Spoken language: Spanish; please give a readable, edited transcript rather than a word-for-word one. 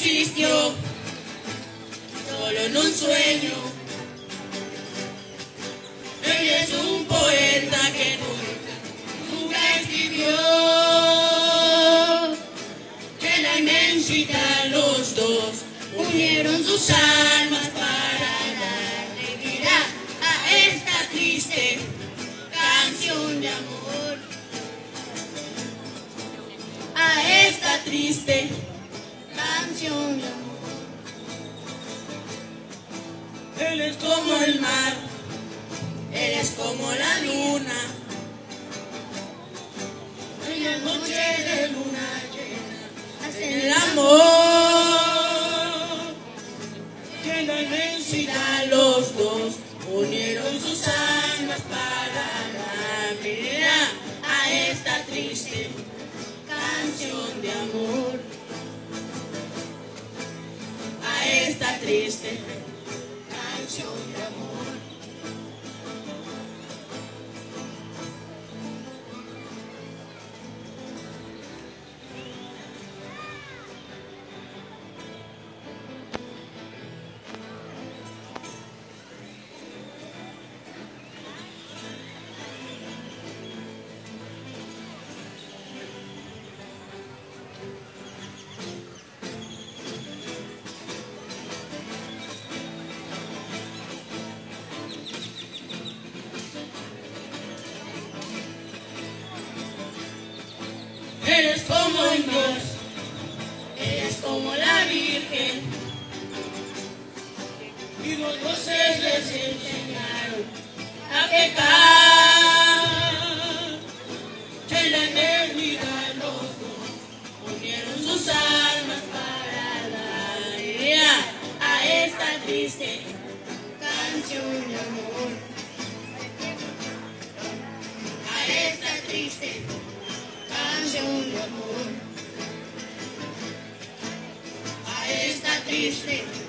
existió, solo en un sueño. Él es un poeta que nunca escribió. Que la inmensidad los dos unieron sus almas para darle vida a esta triste canción de amor. A esta triste canción de amor. Él es como el mar, él es como la luna. En las noches de luna llena hacen el amor. Que en la inmensidad los dos unieron sus almas para dar vida a esta triste canción de amor. A esta triste canción de amor. Eres como el mar, eres como la Virgen, y los dioses les enseñaron a pecar. Que la eternidad los dos unieron sus almas para dar vida a esta triste canción de amor. A esta triste canción de amor. A esta triste